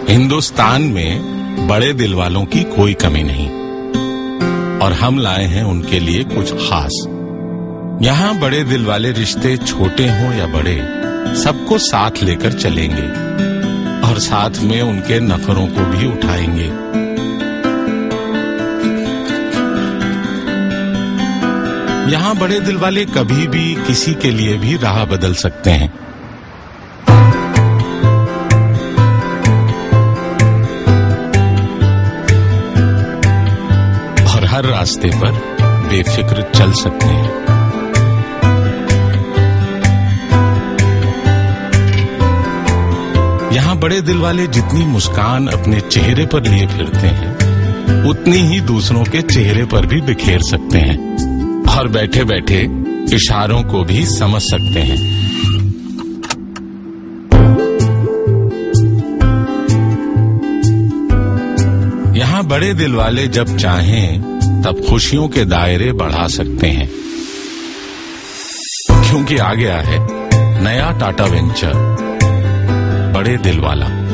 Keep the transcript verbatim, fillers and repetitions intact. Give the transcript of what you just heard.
हिंदुस्तान में बड़े दिल वालों की कोई कमी नहीं और हम लाए हैं उनके लिए कुछ खास। यहाँ बड़े दिल वाले रिश्ते छोटे हों या बड़े, सबको साथ लेकर चलेंगे और साथ में उनके नफरों को भी उठाएंगे। यहाँ बड़े दिल वाले कभी भी किसी के लिए भी राह बदल सकते हैं। और हर रास्ते पर बेफिक्र चल सकते हैं। यहाँ बड़े दिल वाले जितनी मुस्कान अपने चेहरे पर लिए फिरते हैं, उतनी ही दूसरों के चेहरे पर भी बिखेर सकते हैं और बैठे बैठे इशारों को भी समझ सकते हैं। यहाँ बड़े दिल वाले जब चाहें तब खुशियों के दायरे बढ़ा सकते हैं, क्योंकि आ गया है नया टाटा वेंचर बड़े दिल वाला।